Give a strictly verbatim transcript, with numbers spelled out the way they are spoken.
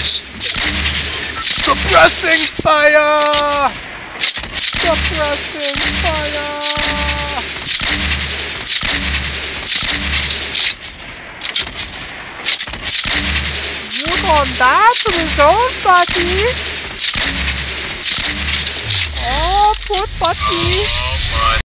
Suppressing fire! Suppressing fire! You gonna die to the zone, buddy! Oh, poor buddy!